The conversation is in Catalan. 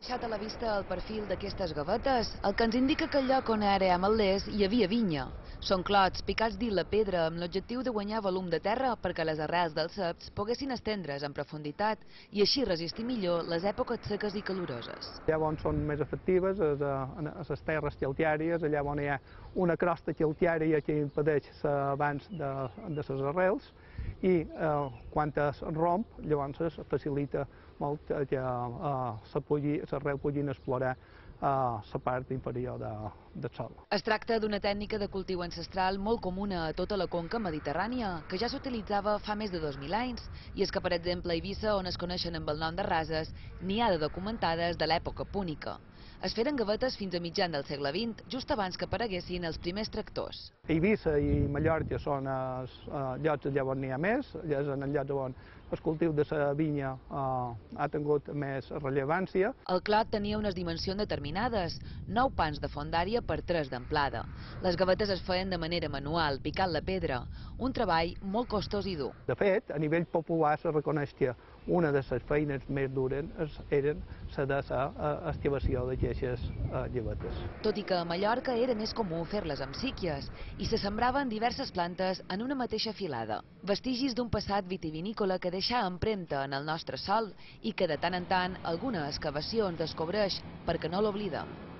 Deixat a la vista el perfil d'aquestes gavetes, el que ens indica que el lloc on ara hem al·lès hi havia vinya. Són clots picats dins la pedra amb l'objectiu de guanyar volum de terra perquè les arrels dels ceps poguessin estendre's en profunditat i així resistir millor les èpoques seques i caloroses. Allà on són més efectives, a les terres calcàries, allà on hi ha una crosta calcària que impedeix l'avanç de les arrels i quan es romp, llavors es facilita molt que l'arrel puguin explorar la part inferior del sòl. Es tracta d'una tècnica de cultiu ancestral molt comuna a tota la conca mediterrània, que ja s'utilitzava fa més de 2000 anys, i és que, per exemple, a Eivissa, on es coneixen amb el nom de rases, n'hi ha de documentades de l'època púnica. Es feren gavetes fins a mitjan del segle XX, just abans que apareguessin els primers tractors. Eivissa i Mallorca són els llocs allà on n'hi ha més, és en el lloc on el cultiu de la vinya ha tingut més rellevància. El clot tenia unes dimensions determinades, 9 pans de fondària per 3 d'amplada. Les gavetes es feien de manera manual, picant la pedra, un treball molt costós i dur. De fet, a nivell popular se reconeix que una de les feines més dures eren la de l'excavació d'aquestes gavetes. Tot i que a Mallorca era més comú fer-les amb síquies i se sembraven diverses plantes en una mateixa filada. Vestigis d'un passat vitivinícola que deixà empremta en el nostre sòl i que de tant en tant alguna excavació ens descobreix perquè no l'oblidem.